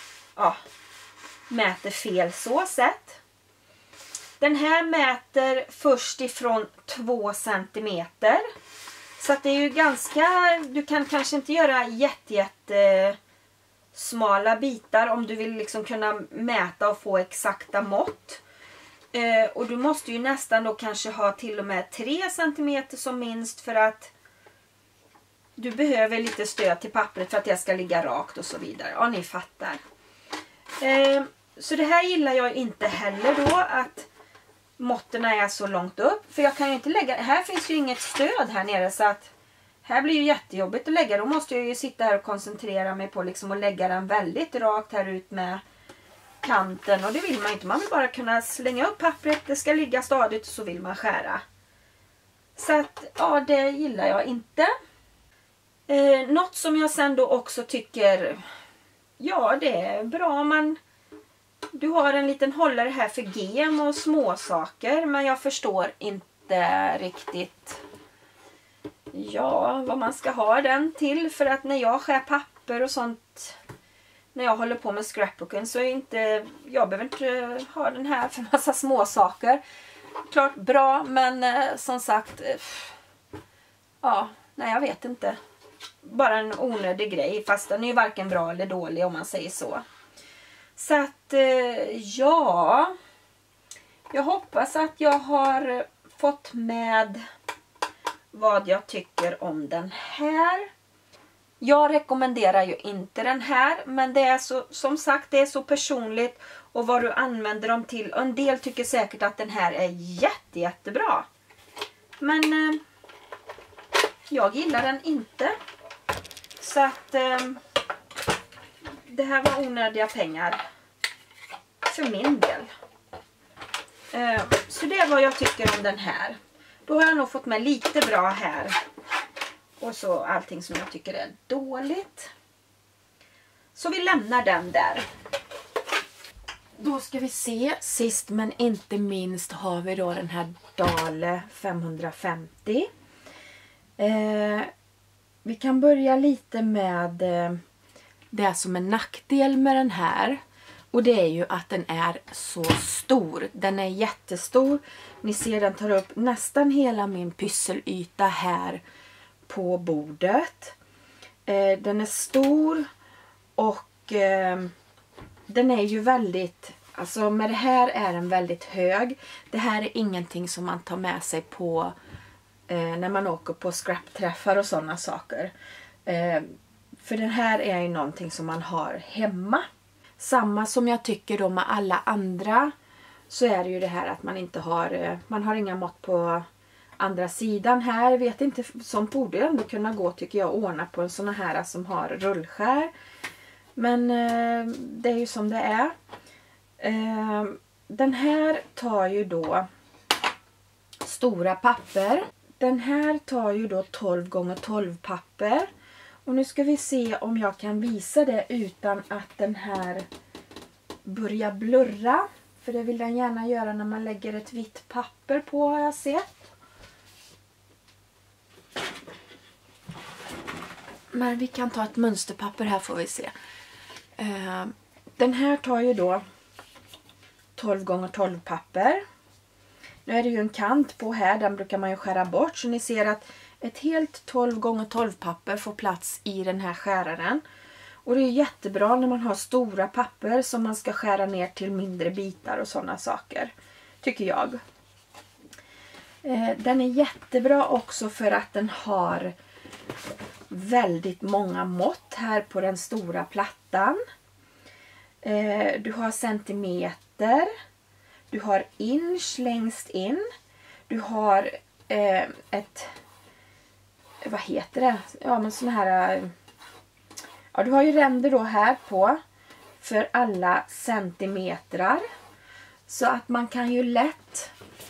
mäter fel så sett. Den här mäter först ifrån 2 centimeter. Så att det är ju ganska... Du kan kanske inte göra jätte smala bitar om du vill liksom kunna mäta och få exakta mått. Och du måste ju nästan då kanske ha till och med 3 centimeter som minst för att du behöver lite stöd till pappret för att det ska ligga rakt och så vidare. Ja, ni fattar. Så det här gillar jag inte heller då att måtterna är så långt upp. För jag kan ju inte lägga, här finns ju inget stöd här nere så att här blir ju jättejobbigt att lägga. Då måste jag ju sitta här och koncentrera mig på liksom att lägga den väldigt rakt här ut med kanten. Och det vill man inte, man vill bara kunna slänga upp pappret, det ska ligga stadigt och så vill man skära. Så att ja, det gillar jag inte. Något som jag sen då också tycker, ja det är bra om du har en liten hållare här för gem och små saker, men jag förstår inte riktigt vad man ska ha den till. För att när jag skär papper och sånt, när jag håller på med scrapbooken så är inte, jag behöver inte ha den här för massa små saker. Klart bra, men som sagt, nej jag vet inte. Bara en onödig grej, fast den är ju varken bra eller dålig om man säger så. Så att jag hoppas att jag har fått med vad jag tycker om den här. Jag rekommenderar ju inte den här, men det är så, som sagt, det är så personligt och vad du använder dem till. Och en del tycker säkert att den här är jättebra. Men jag gillar den inte. Så att det här var onödiga pengar för min del. Så det är vad jag tycker om den här. Då har jag nog fått med lite bra här. Och så allting som jag tycker är dåligt. Så vi lämnar den där. Då ska vi se. Sist men inte minst har vi då den här Dale 550. Vi kan börja lite med det som är nackdel med den här. Och det är ju att den är så stor. Den är jättestor. Ni ser den tar upp nästan hela min pysselyta här på bordet. Den är stor och den är ju väldigt, alltså med det här är den väldigt hög. Det här är ingenting som man tar med sig på när man åker på scrap-träffar och sådana saker. För den här är ju någonting som man har hemma. Samma som jag tycker då med alla andra, så är det ju det här att man inte har, man har inga mått på andra sidan här. Vet inte, som borde ändå kunna gå tycker jag, ordna på en sån här som har rullskär. Men det är ju som det är. Den här tar ju då stora papper. Den här tar ju då 12 x 12 papper. Och nu ska vi se om jag kan visa det utan att den här börjar blurra. För det vill den gärna göra när man lägger ett vitt papper på, har jag sett. Men vi kan ta ett mönsterpapper här, får vi se. Den här tar ju då 12 x 12 papper. Nu är det ju en kant på här, den brukar man ju skära bort. Så ni ser att Ett helt 12x12 papper får plats i den här skäraren. Och det är jättebra när man har stora papper som man ska skära ner till mindre bitar och sådana saker, tycker jag. Den är jättebra också för att den har väldigt många mått här på den stora plattan. Du har centimeter, du har inch längst in, du har ett, vad heter det? Ja, men sån här, ja, du har ju ränder då här på för alla centimetrar. Så att man kan ju lätt,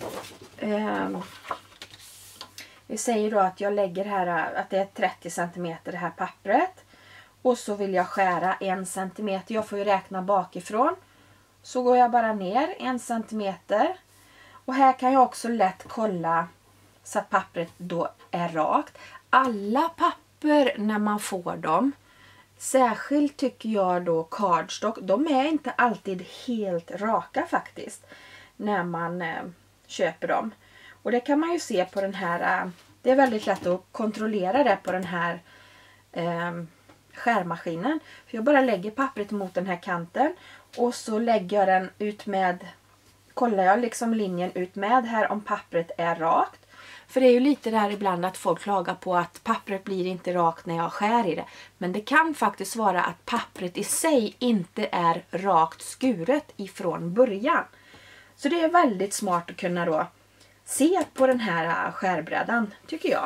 vi säger då att jag lägger här att det är 30 cm det här pappret. Och så vill jag skära 1 cm. Jag får ju räkna bakifrån. Så går jag bara ner 1 cm. Och här kan jag också lätt kolla så att pappret då är rakt. Alla papper när man får dem, särskilt tycker jag då cardstock, de är inte alltid helt raka faktiskt när man köper dem. Och det kan man ju se på den här, det är väldigt lätt att kontrollera det på den här skärmaskinen. För jag bara lägger pappret mot den här kanten och så lägger jag den ut med, kollar jag liksom linjen ut med här om pappret är rakt. För det är ju lite där ibland att folk klagar på att pappret blir inte rakt när jag skär i det. Men det kan faktiskt vara att pappret i sig inte är rakt skuret ifrån början. Så det är väldigt smart att kunna då se på den här skärbrädan, tycker jag.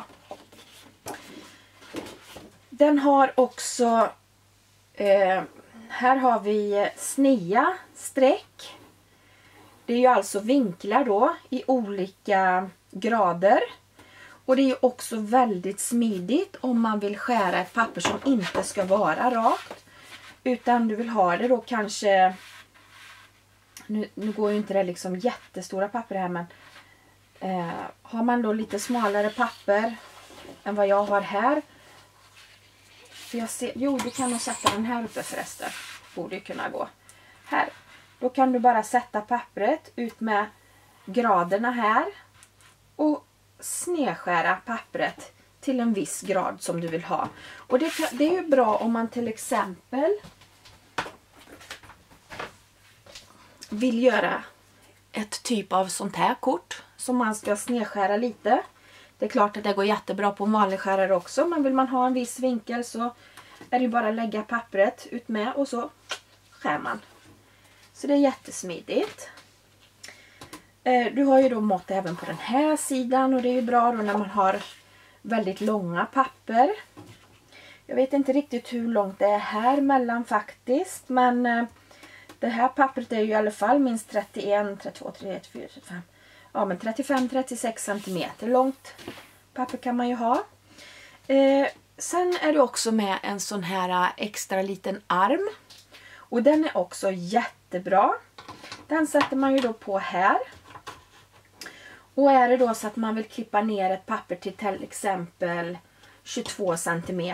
Den har också, här har vi snea streck. Det är ju alltså vinklar då i olika grader. Och det är ju också väldigt smidigt om man vill skära ett papper som inte ska vara rakt. Utan du vill ha det då kanske, nu går ju inte det liksom jättestora papper här, men har man då lite smalare papper än vad jag har här. För jag ser, jo, du kan nog sätta den här uppe förresten. Borde ju kunna gå. Här. Då kan du bara sätta pappret ut med graderna här. Och snedskära pappret till en viss grad som du vill ha. Och det är ju bra om man till exempel vill göra ett typ av sånt här kort som man ska snedskära lite. Det är klart att det går jättebra på en vanlig skärare också, men vill man ha en viss vinkel så är det bara att lägga pappret ut med och så skär man. Så det är jättesmidigt. Du har ju då mått även på den här sidan och det är ju bra då när man har väldigt långa papper. Jag vet inte riktigt hur långt det är här mellan faktiskt, men det här pappret är ju i alla fall minst 31, 32, 31, 34, 35. Ja, men 35-36 cm långt papper kan man ju ha. Sen är det också med en sån här extra liten arm. Och den är också jättebra. Den sätter man ju då på här. Och är det då så att man vill klippa ner ett papper till exempel 22 cm.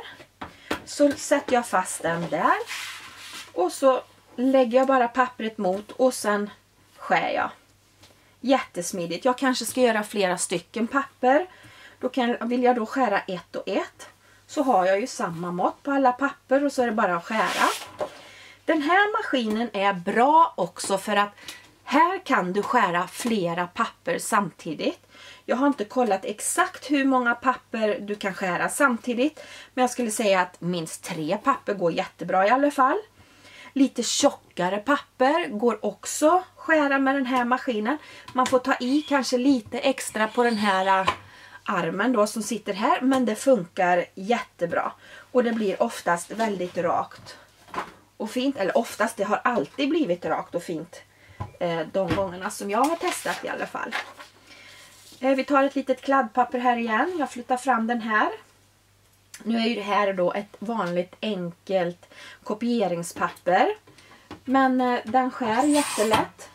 Så sätter jag fast den där. Och så lägger jag bara pappret mot och sen skär jag. Jättesmidigt. Jag kanske ska göra flera stycken papper. Då vill jag då skära 1 och 1. Så har jag ju samma mått på alla papper och så är det bara att skära. Den här maskinen är bra också för att här kan du skära flera papper samtidigt. Jag har inte kollat exakt hur många papper du kan skära samtidigt. Men jag skulle säga att minst 3 papper går jättebra i alla fall. Lite tjockare papper går också skära med den här maskinen. Man får ta i kanske lite extra på den här armen då som sitter här. Men det funkar jättebra. Och det blir oftast väldigt rakt och fint. Eller oftast, det har alltid blivit rakt och fint. De gångerna som jag har testat i alla fall. Vi tar ett litet kladdpapper här igen. Jag flyttar fram den här. Nu är ju det här då ett vanligt enkelt kopieringspapper. Men den skär jättelätt.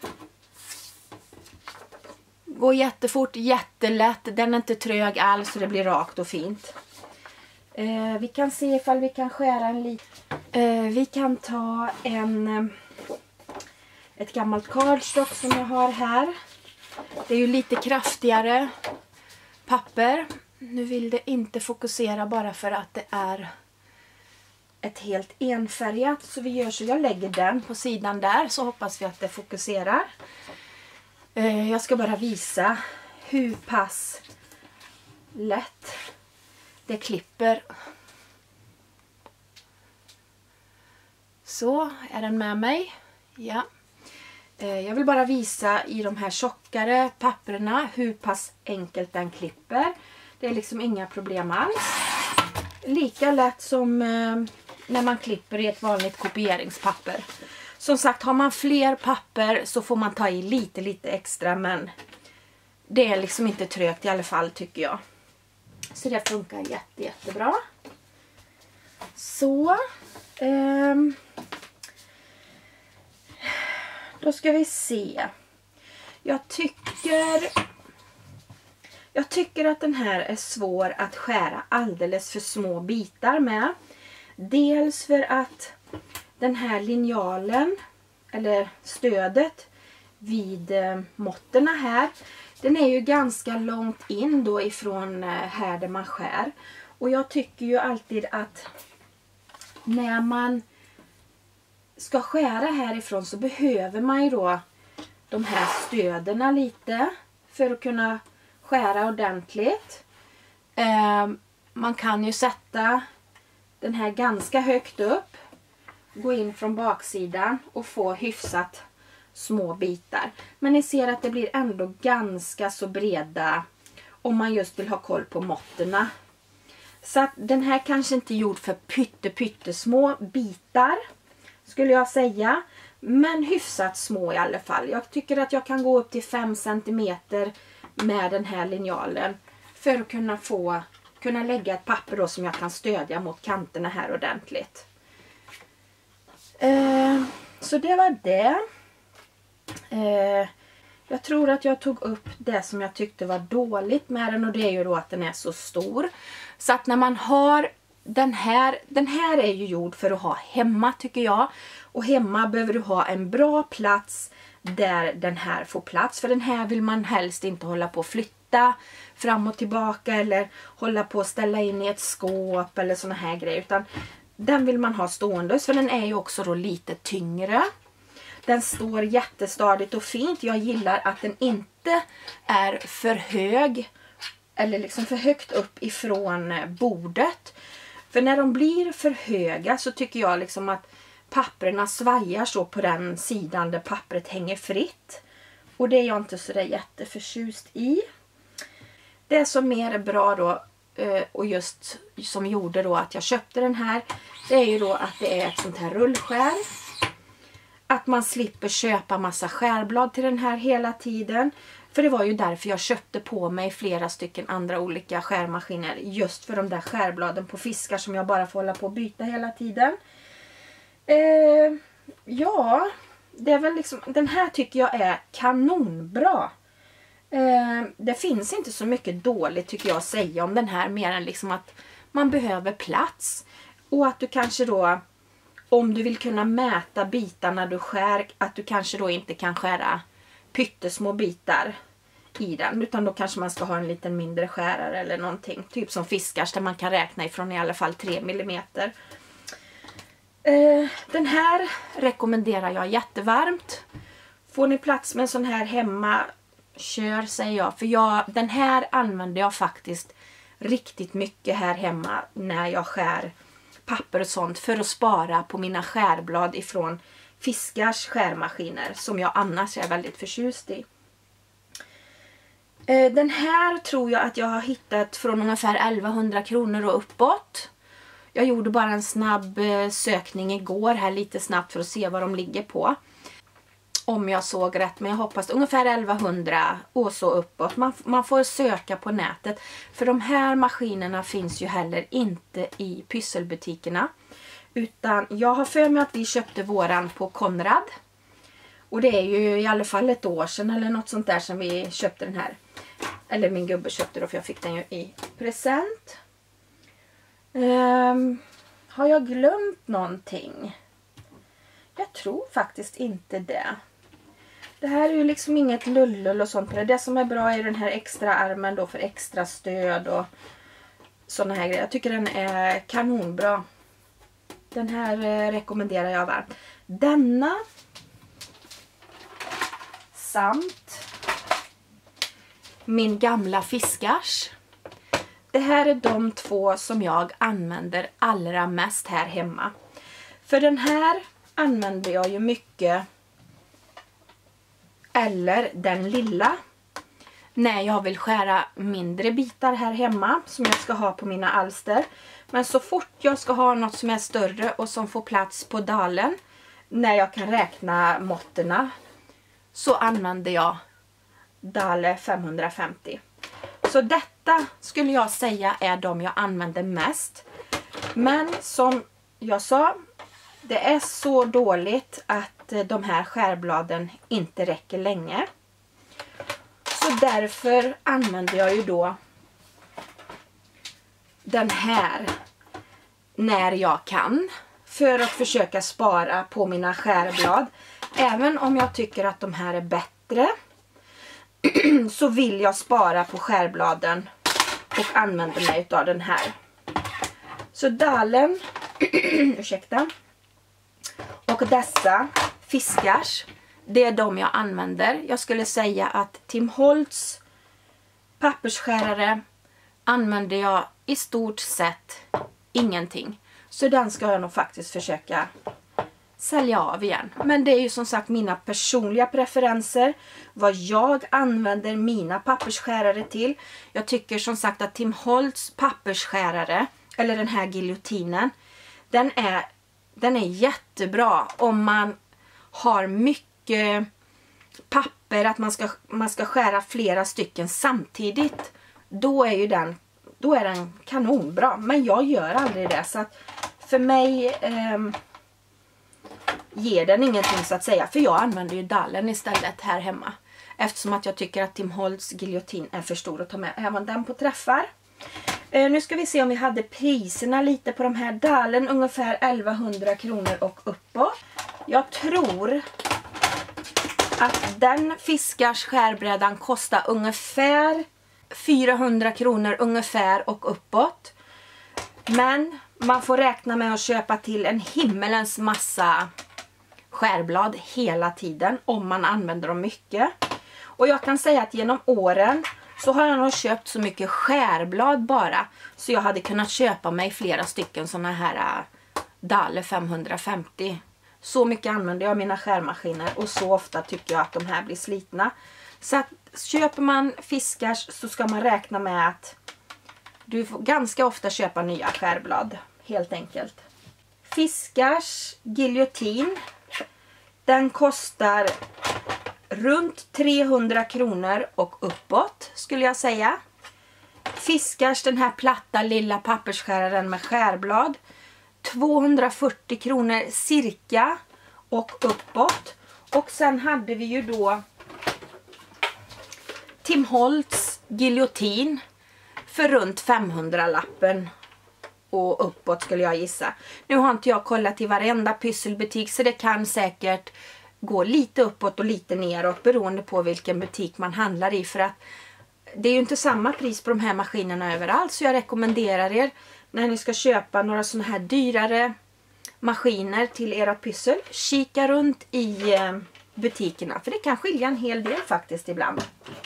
Går jättefort, jättelätt. Den är inte trög alls så det blir rakt och fint. Vi kan se ifall vi kan skära en liten. Vi kan ta ett gammalt cardstock som jag har här. Det är ju lite kraftigare papper. Nu vill det inte fokusera bara för att det är ett helt enfärgat. Så vi gör så, jag lägger den på sidan där så hoppas vi att det fokuserar. Jag ska bara visa hur pass lätt det klipper. Så, är den med mig? Ja. Jag vill bara visa i de här tjockare papperna hur pass enkelt den klipper. Det är liksom inga problem alls. Lika lätt som när man klipper i ett vanligt kopieringspapper. Som sagt, har man fler papper så får man ta i lite extra, men det är liksom inte trögt i alla fall tycker jag. Så det funkar jättebra. Så. Då ska vi se. Jag tycker att den här är svår att skära alldeles för små bitar med. Dels för att den här linjalen, eller stödet vid måtterna här, den är ju ganska långt in då ifrån här där man skär. Och jag tycker ju alltid att när man ska skära härifrån så behöver man ju då de här stöderna lite för att kunna skära ordentligt. Man kan ju sätta den här ganska högt upp, gå in från baksidan och få hyfsat små bitar. Men ni ser att det blir ändå ganska så breda om man just vill ha koll på måtterna. Så att den här kanske inte är gjord för pyttesmå bitar skulle jag säga. Men hyfsat små i alla fall. Jag tycker att jag kan gå upp till 5 cm med den här linjalen. För att kunna lägga ett papper då som jag kan stödja mot kanterna här ordentligt. Så det var det. Jag tror att jag tog upp det som jag tyckte var dåligt med den. Och det är ju då att den är så stor. Så att när man har den här är ju gjord för att ha hemma tycker jag. Och hemma behöver du ha en bra plats där den här får plats. För den här vill man helst inte hålla på att flytta fram och tillbaka. Eller hålla på att ställa in i ett skåp eller såna här grejer. Utan den vill man ha stående. För den är ju också då lite tyngre. Den står jättestadigt och fint. Jag gillar att den inte är för hög. Eller liksom för högt upp ifrån bordet. För när de blir för höga så tycker jag liksom att papperna svajar så på den sidan där pappret hänger fritt. Och det är jag inte så där jätteförtjust i. Det som mer är bra då och just som gjorde då att jag köpte den här, det är ju då att det är ett sånt här rullskär. Att man slipper köpa massa skärblad till den här hela tiden. För det var ju därför jag köpte på mig flera stycken andra olika skärmaskiner. Just för de där skärbladen på fiskar som jag bara får hålla på och byta hela tiden. Ja, det är väl liksom, den här tycker jag är kanonbra. Det finns inte så mycket dåligt tycker jag att säga om den här. Mer än liksom att man behöver plats. Och att du kanske då, om du vill kunna mäta bitarna du skär, att du kanske då inte kan skära pyttesmå bitar i den. Utan då kanske man ska ha en liten mindre skärare eller någonting. Typ som fiskars där man kan räkna ifrån i alla fall 3 mm. Den här rekommenderar jag jättevarmt. Får ni plats med en sån här hemma, kör säger jag. För den här använder jag faktiskt riktigt mycket här hemma när jag skär papper och sånt. För att spara på mina skärblad ifrån fiskars skärmaskiner som jag annars är väldigt förtjust i. Den här tror jag att jag har hittat från ungefär 1100 kronor och uppåt. Jag gjorde bara en snabb sökning igår här lite snabbt för att se vad de ligger på. Om jag såg rätt, men jag hoppas ungefär 1100 och så uppåt. Man får söka på nätet. För de här maskinerna finns ju heller inte i pysselbutikerna. Utan jag har för mig att vi köpte våran på Konrad. Och det är ju i alla fall ett år sedan eller något sånt där som vi köpte den här. Eller min gubbe köpte då för jag fick den ju i present. Har jag glömt någonting? Jag tror faktiskt inte det. Det här är ju liksom inget lullull och sånt. Det som är bra är den här extra armen då för extra stöd och såna här grejer. Jag tycker den är kanonbra. Den här rekommenderar jag varmt. Denna samt min gamla fiskars. Det här är de två som jag använder allra mest här hemma. För den här använder jag ju mycket, eller den lilla, när jag vill skära mindre bitar här hemma som jag ska ha på mina alster. Men så fort jag ska ha något som är större och som får plats på dalen, när jag kan räkna måtterna, så använder jag Dale 550. Så detta skulle jag säga är de jag använder mest. Men som jag sa, det är så dåligt att de här skärbladen inte räcker länge. Så därför använder jag ju då den här när jag kan. För att försöka spara på mina skärblad. Även om jag tycker att de här är bättre, så vill jag spara på skärbladen och använder mig av den här. Så dalen, ursäkta, och dessa fiskars, det är de jag använder. Jag skulle säga att Tim Holtz pappersskärare använder jag i stort sett ingenting. Så den ska jag nog faktiskt försöka sälja av igen. Men det är ju som sagt mina personliga preferenser. Vad jag använder mina pappersskärare till. Jag tycker som sagt att Tim Holtz pappersskärare, eller den här giljotinen, den är jättebra om man har mycket papper, att man ska skära flera stycken samtidigt. Då är den kanonbra. Men jag gör aldrig det, så att för mig ger den ingenting så att säga. För jag använder ju Dalen istället här hemma. Eftersom att jag tycker att Tim Holtz giljotin är för stor att ta med även den på träffar. Nu ska vi se om vi hade priserna lite på de här Dalen. Ungefär 1100 kronor och uppåt. Jag tror att den fiskars skärbrädan kostar ungefär 400 kronor ungefär och uppåt. Men man får räkna med att köpa till en himmelens massa skärblad hela tiden om man använder dem mycket. Och jag kan säga att genom åren så har jag nog köpt så mycket skärblad bara, så jag hade kunnat köpa mig flera stycken såna här Dale 550. Så mycket använder jag mina skärmaskiner och så ofta tycker jag att de här blir slitna. Så att köper man fiskars så ska man räkna med att du får ganska ofta köpa nya skärblad, helt enkelt. Fiskars giljotin, den kostar runt 300 kronor och uppåt skulle jag säga. Fiskars, den här platta lilla pappersskäraren med skärblad, 240 kronor cirka och uppåt. Och sen hade vi ju då Tim Holtz giljotin för runt 500-lappen och uppåt skulle jag gissa. Nu har inte jag kollat i varenda pysselbutik, så det kan säkert gå lite uppåt och lite neråt beroende på vilken butik man handlar i. För att det är ju inte samma pris på de här maskinerna överallt, så jag rekommenderar er när ni ska köpa några såna här dyrare maskiner till era pyssel, kika runt i butikerna, för det kan skilja en hel del faktiskt ibland.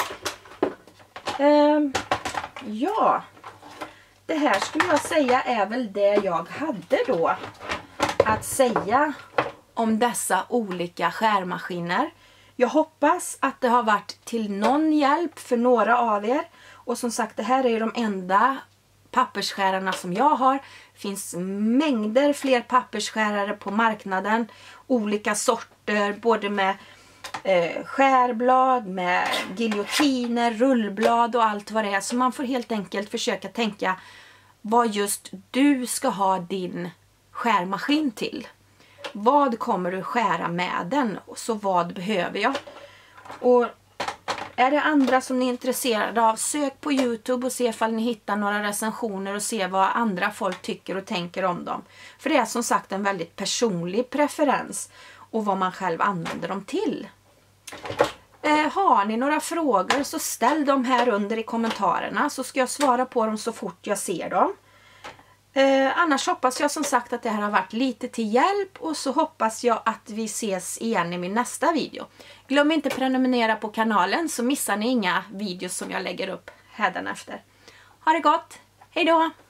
Ja, det här skulle jag säga är väl det jag hade då att säga om dessa olika skärmaskiner. Jag hoppas att det har varit till någon hjälp för några av er. Och som sagt, det här är ju de enda pappersskärarna som jag har. Det finns mängder fler pappersskärare på marknaden. Olika sorter, både med skärblad, med giljotiner, rullblad och allt vad det är. Så man får helt enkelt försöka tänka vad just du ska ha din skärmaskin till. Vad kommer du skära med den? Och så vad behöver jag? Och är det andra som ni är intresserade av, sök på YouTube och se ifall ni hittar några recensioner och se vad andra folk tycker och tänker om dem. För det är som sagt en väldigt personlig preferens och vad man själv använder dem till. Har ni några frågor så ställ dem här under i kommentarerna, så ska jag svara på dem så fort jag ser dem. Annars hoppas jag som sagt att det här har varit lite till hjälp, och så hoppas jag att vi ses igen i min nästa video. Glöm inte prenumerera på kanalen så missar ni inga videos som jag lägger upp hädanefter. Ha det gott, hej då!